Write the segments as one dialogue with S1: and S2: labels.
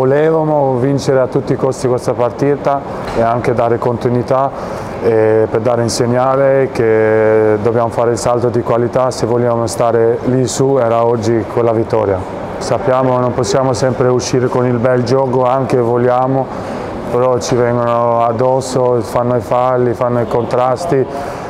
S1: volevamo vincere a tutti i costi questa partita e anche dare continuità per dare un segnale che dobbiamo fare il salto di qualità se vogliamo stare lì su, era oggi quella vittoria. Sappiamo che non possiamo sempre uscire con il bel gioco, anche vogliamo, però ci vengono addosso, fanno i falli, fanno i contrasti,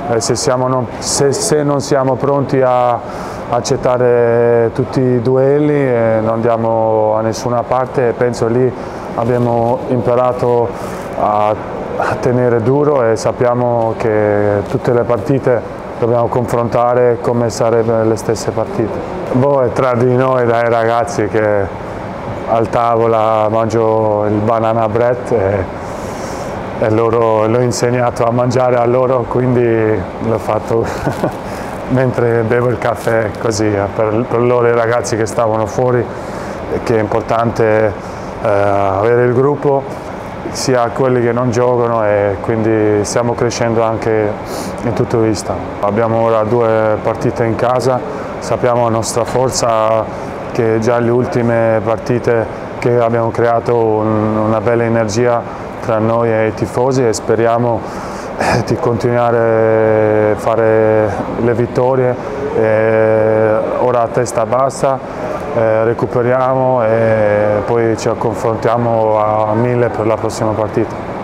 S1: se non siamo pronti a accettare tutti i duelli non andiamo a nessuna parte e penso lì abbiamo imparato a tenere duro e sappiamo che tutte le partite dobbiamo confrontare come sarebbero le stesse partite. È tra di noi, dai ragazzi, che al tavola mangio il banana bread e loro l'ho insegnato a mangiare a loro, quindi l'ho fatto mentre bevo il caffè così, per loro i ragazzi che stavano fuori, che è importante avere il gruppo, sia quelli che non giocano, e quindi stiamo crescendo anche in tutto vista. Abbiamo ora 2 partite in casa, sappiamo la nostra forza, che già le ultime partite che abbiamo creato una bella energia tra noi e i tifosi e speriamo di continuare a fare le vittorie. Ora a testa bassa, recuperiamo e poi ci confrontiamo a 1000 per la prossima partita.